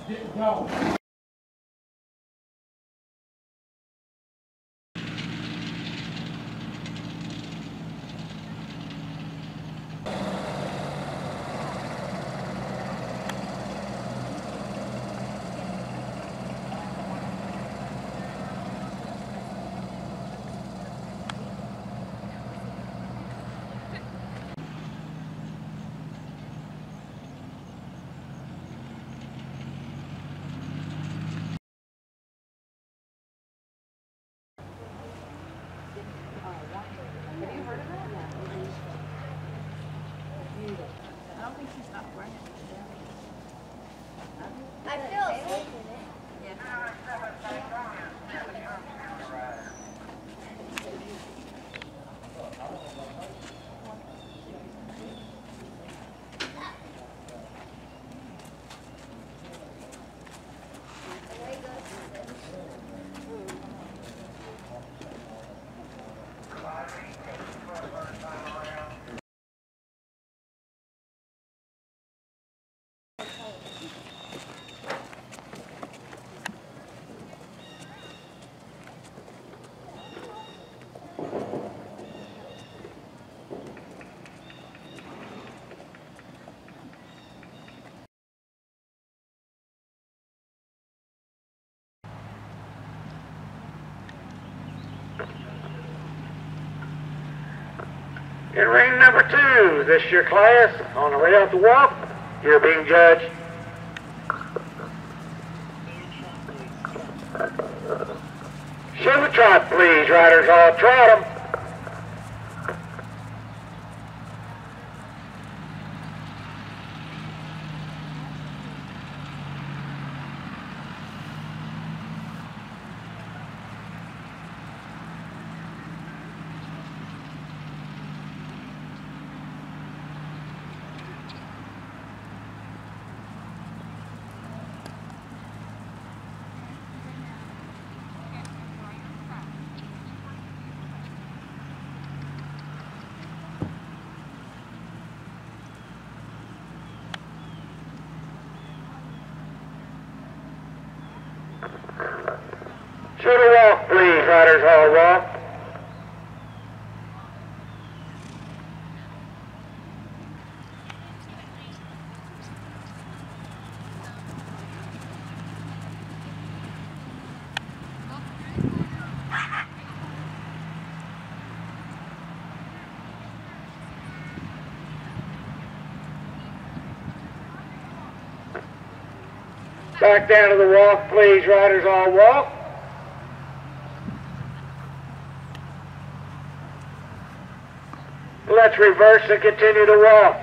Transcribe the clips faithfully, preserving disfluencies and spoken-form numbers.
No. I feel asleep in it. In ring number two, this is your class. On the way out the walk, you're being judged. Show the trot, please, riders. All trot 'em. Show the walk, please, riders. All walk. Back down to the walk, please, riders. All walk. Let's reverse and continue to walk.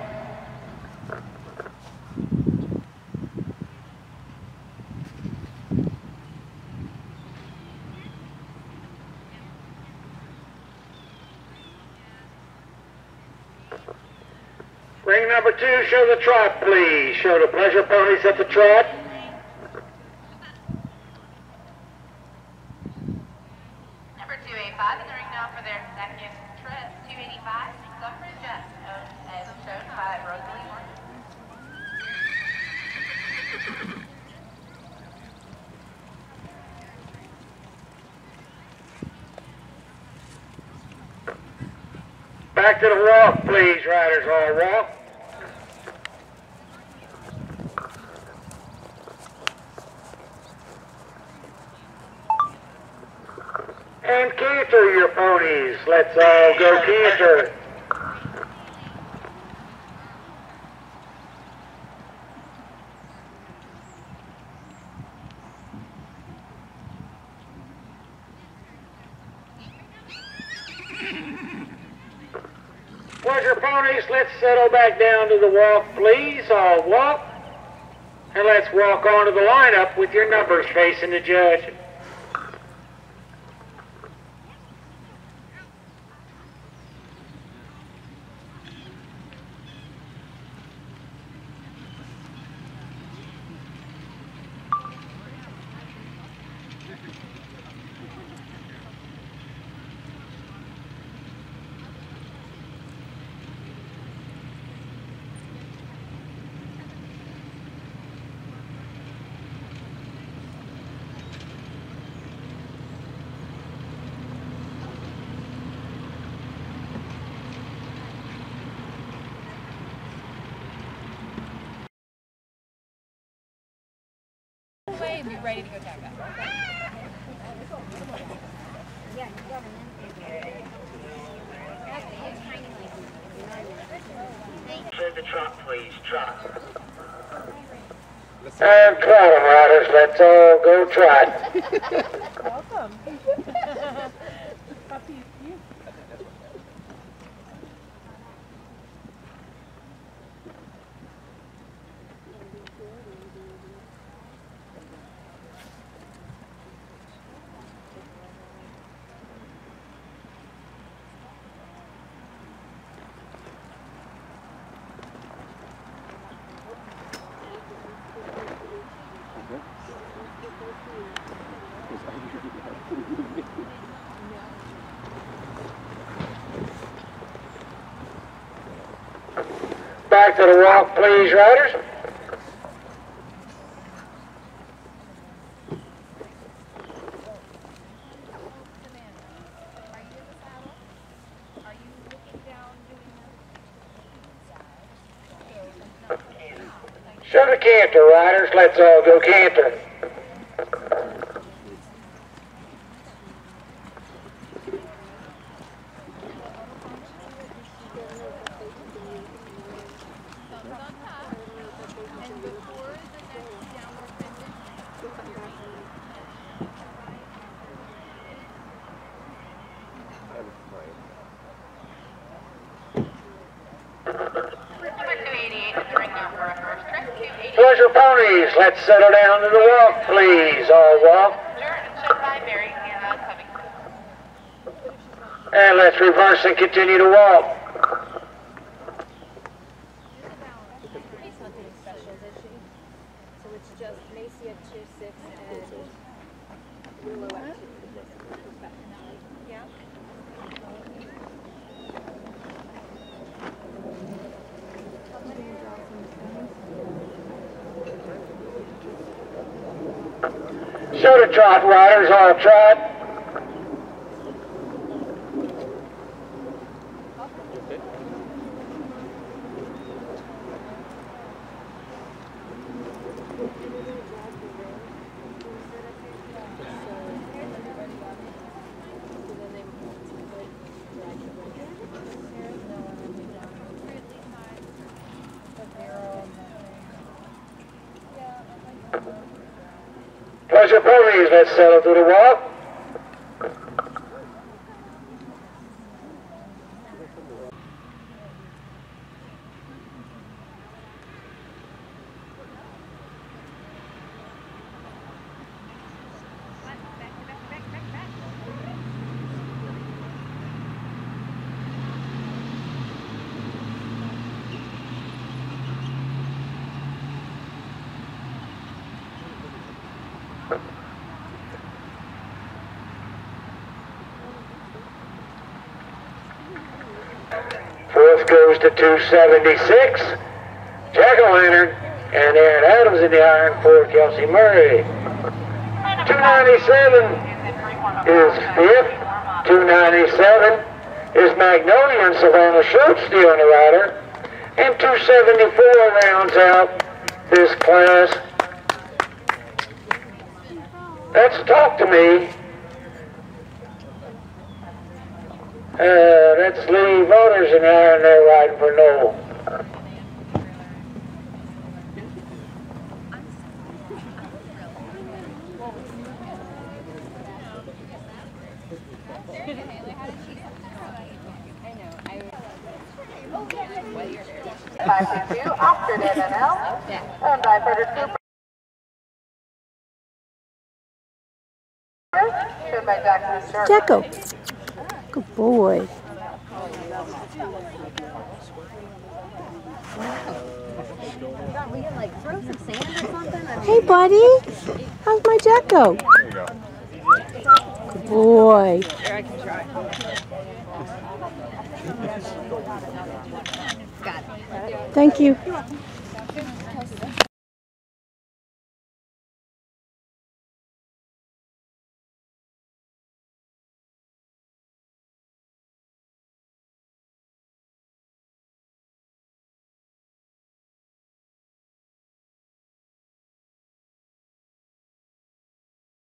Ring number two, show the trot, please. Show the pleasure ponies at the trot. Number two eighty-five in the ring now for their second trip. two eighty-five, Suffragette, as shown by Rosalie Morgan. Back to the walk, please, riders. All walk. And canter your ponies. Let's all go canter. Pleasure ponies, let's settle back down to the walk, please. All walk. And let's walk onto the lineup with your numbers facing the judge. and be ready to go tack up. Yeah, you got an Say the trot, please. Trot. And trot 'em, riders. Let's all go trot. Welcome. Puppy, you. Back to the walk, please, riders. Show the canter, riders. Let's all go canter. Pleasure ponies, let's settle down to the walk, please. All walk. And let's reverse and continue to walk. So it's just Macy at two six and Willow at two. Yeah. Show the trot, riders, all trot. Pleasure ponies, let's settle to the walk. Fourth goes to two seventy-six, Jack-O-Lantern, and Aaron Adams in the iron for Kelsey Murray. two ninety-seven is fifth, two ninety-seven is Magnolia and Savannah Schultz, the on the rider, and two seventy-four rounds out this class. That's Talk to Me. Uh, that's Lee Voters in the iron there riding for Noel. five two two, Oxford N N L, and by Frederick Cooper. Shown by Jackson Sherman. Jacko. Good boy. Hey, buddy. How's my Jacko? There you go. Good boy. Here, I can try. Thank you.